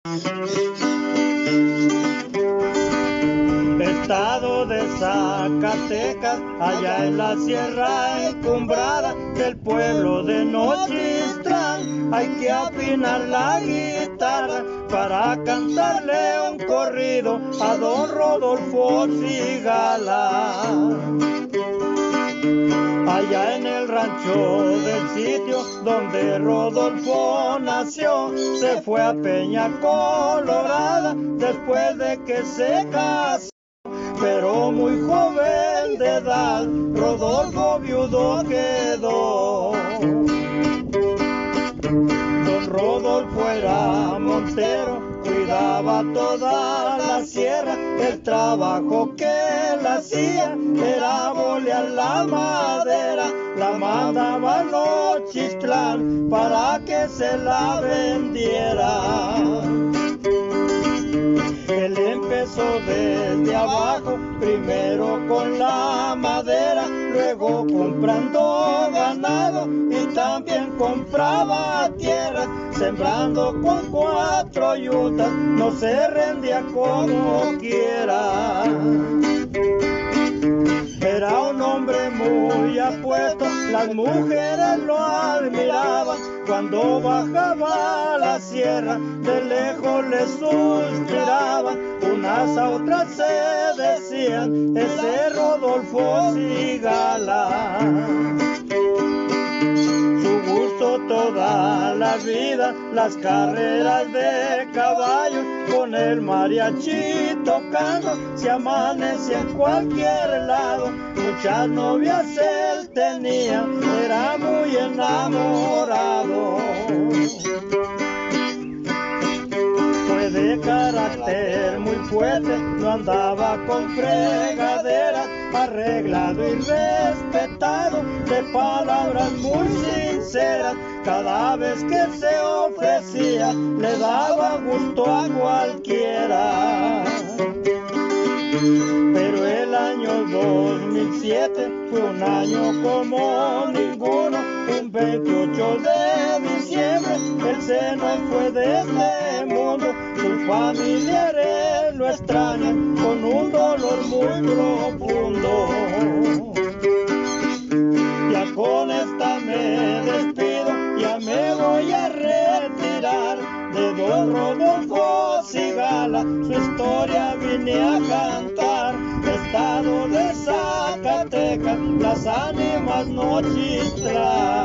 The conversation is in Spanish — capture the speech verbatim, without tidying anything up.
Estado de Zacatecas, allá en la sierra encumbrada del pueblo de Nochistlán, hay que afinar la guitarra para cantarle un corrido a don Rodolfo Cigala. Allá en el rancho del sitio donde Rodolfo nació, se fue a Peña Colorada después de que se casó. Pero muy joven de edad, Rodolfo viudo quedó. Don Rodolfo era montero, cuidaba toda la sierra. El trabajo que él hacía era bolear la madera. La mandaba a Nochistlán para que se la vendiera. Él empezó desde abajo, primero con la madera, luego comprando ganado y también compraba tierra. Sembrando con cuatro yuntas, no se rendía como quiera. Era un hombre muy apuesto, las mujeres lo admiraban. Cuando bajaba la sierra, de lejos le suspiraban. Unas a otras se decían, ese Rodolfo Cigala. Su gusto toda la vida, las carreras de caballos, con el mariachi tocando, se amanecía en cualquier lado. Muchas novias él tenía, era muy enamorado. Fue de carácter muy fuerte, no andaba con fregaderas, arreglado y respetado, de palabras muy sinceras. Cada vez que se ofrecía, le daba gusto a cualquiera. Pero el año dos mil siete fue un año como ninguno. Un veintiocho de diciembre él se nos fue de este mundo. Sus familiares lo extrañan con un dolor muy profundo. Ya con esta me despido, ya me voy a retirar de don Rodolfo Cigala. Su historia vine a cantar. Estado de Zacatecas, las ánimas Nochistlán.